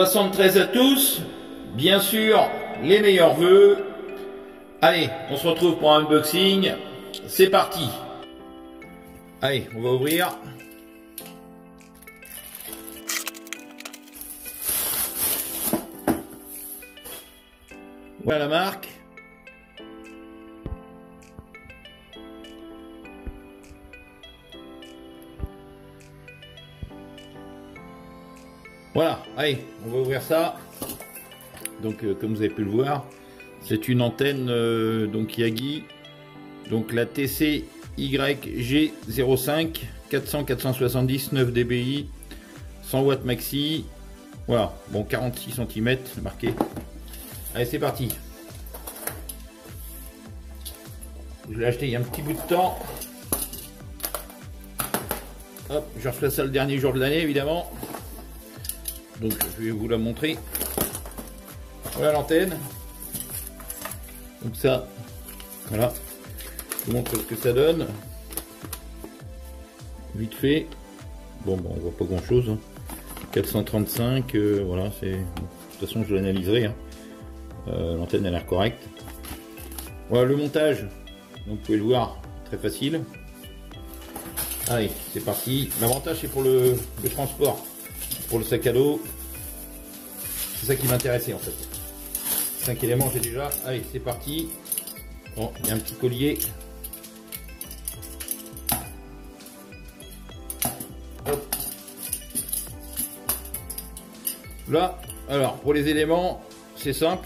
73 à tous, bien sûr, les meilleurs vœux. Allez, on se retrouve pour un unboxing. C'est parti. Allez, on va ouvrir. Voilà la marque. Voilà, allez, on va ouvrir ça. Donc comme vous avez pu le voir, c'est une antenne donc Yagi, donc la TC YG05 400-470 9 dBi 100 watts maxi. Voilà, bon 46 cm marqué. Allez, c'est parti. Je l'ai acheté il y a un petit bout de temps. Hop, je reçois ça le dernier jour de l'année évidemment. Donc je vais vous la montrer. Voilà l'antenne. Donc ça, voilà. Je vous montre ce que ça donne. Vite fait. Bon, on voit pas grand chose. Hein. 435, voilà, c'est. De toute façon, je l'analyserai. Hein. L'antenne a l'air correcte. Voilà le montage. Donc vous pouvez le voir, très facile. Allez, c'est parti. L'avantage c'est pour le transport. Pour le sac à dos, c'est ça qui m'intéressait en fait. 5 éléments j'ai déjà. Allez, c'est parti. Bon, il y a un petit collier. Hop. Là, alors pour les éléments, c'est simple.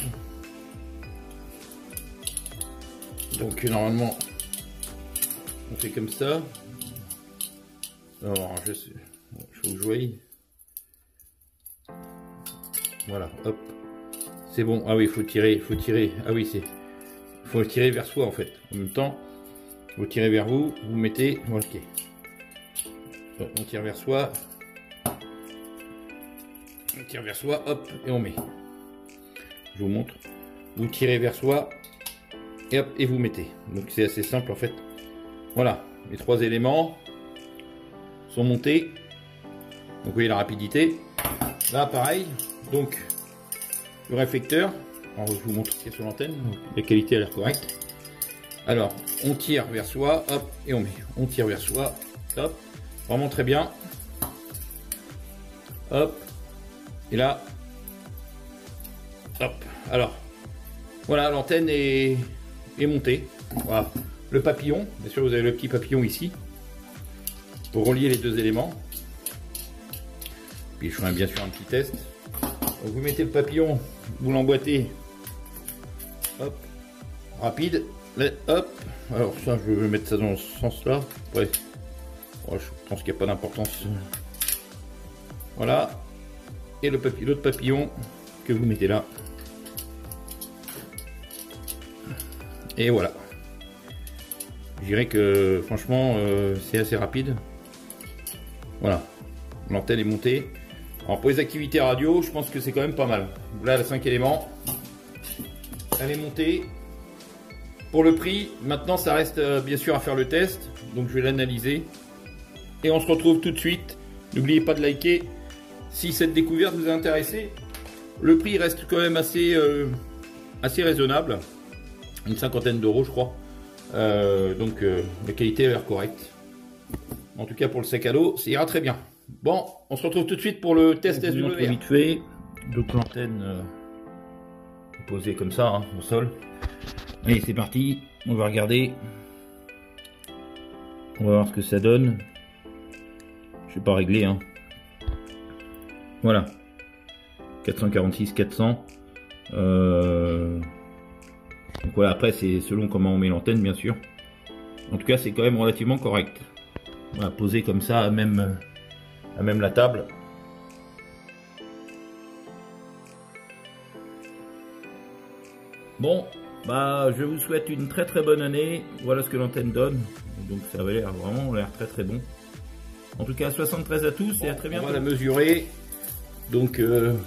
Donc normalement, on fait comme ça. Alors je sais, il faut que je voie. Voilà, hop, c'est bon. Ah oui, il faut tirer, Ah oui, faut le tirer vers soi en fait. En même temps, vous tirez vers vous, vous mettez, voilà, ok. Bon, on tire vers soi, hop, et on met. Je vous montre. Vous tirez vers soi, et hop, et vous mettez. Donc c'est assez simple en fait. Voilà, les trois éléments sont montés. Donc vous voyez la rapidité. Là, pareil. Donc, le réflecteur, alors, je vous montre ce qu'il y a sur l'antenne, la qualité a l'air correcte. Alors, on tire vers soi, hop, et on met. On tire vers soi, hop, vraiment très bien. Hop, et là, hop, alors, voilà, l'antenne est montée. Voilà, le papillon, bien sûr, vous avez le petit papillon ici, pour relier les deux éléments. Puis, je ferai bien sûr un petit test. Donc vous mettez le papillon, vous l'emboîtez, hop, rapide, hop, alors ça je vais mettre ça dans ce sens là, ouais. Oh, je pense qu'il n'y a pas d'importance, voilà, et l'autre papillon que vous mettez là, et voilà, je dirais que franchement c'est assez rapide, voilà, l'antenne est montée. Alors pour les activités radio, je pense que c'est quand même pas mal. Là, les 5 éléments, elle est montée. Pour le prix, maintenant ça reste bien sûr à faire le test. Donc je vais l'analyser. Et on se retrouve tout de suite. N'oubliez pas de liker si cette découverte vous a intéressé. Le prix reste quand même assez raisonnable. Une cinquantaine d'euros je crois. Donc la qualité a l'air correcte. En tout cas pour le sac à dos, ça ira très bien. Bon, on se retrouve tout de suite pour le test SWR. Vite fait, donc l'antenne posée comme ça hein, au sol. Allez, c'est parti, on va regarder. On va voir ce que ça donne. Je vais pas régler hein. Voilà. 446, 400. Donc voilà, après c'est selon comment on met l'antenne bien sûr. En tout cas, c'est quand même relativement correct. Voilà, posé comme ça à même la table. Bon, bah je vous souhaite une très très bonne année. Voilà ce que l'antenne donne. Donc ça avait l'air vraiment très très bon. En tout cas 73 à tous et à très bientôt. On va la mesurer. Donc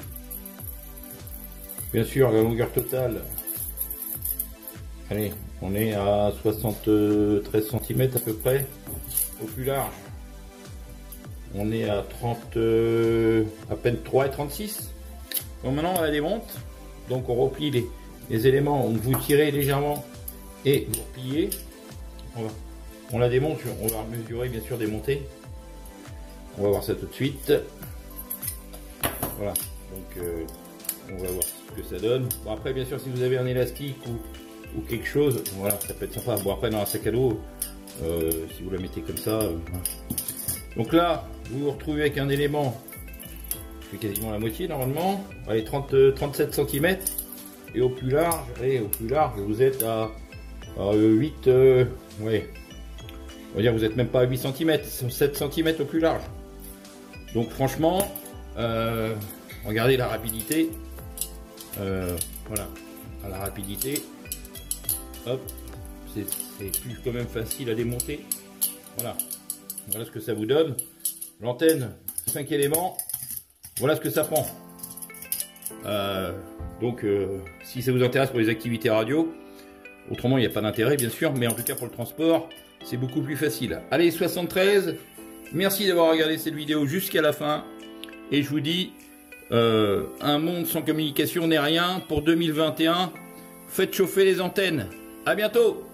bien sûr la longueur totale. Allez, on est à 73 cm à peu près. Au plus large. On est à 30, à peine 3,36. Donc maintenant on la démonte. Donc on replie les éléments, donc vous tirez légèrement et vous repliez. On la démonte, on va mesurer bien sûr démonter. On va voir ça tout de suite. Voilà, donc on va voir ce que ça donne. Bon après bien sûr si vous avez un élastique ou quelque chose, voilà, ça peut être sympa. Bon après dans un sac à dos, si vous la mettez comme ça. Voilà. Donc là, vous vous retrouvez avec un élément, je fais quasiment la moitié normalement, allez 37 cm. Et au plus large, vous êtes à 8, ouais, on va dire vous êtes même pas à 8 cm, 7 cm au plus large. Donc franchement, regardez la rapidité, voilà, à la rapidité, hop, c'est plus quand même facile à démonter, voilà ce que ça vous donne. L'antenne, 5 éléments, voilà ce que ça prend. Donc si ça vous intéresse pour les activités radio, autrement il n'y a pas d'intérêt bien sûr, mais en tout cas pour le transport c'est beaucoup plus facile. Allez 73, merci d'avoir regardé cette vidéo jusqu'à la fin et je vous dis un monde sans communication n'est rien pour 2021. Faites chauffer les antennes, à bientôt.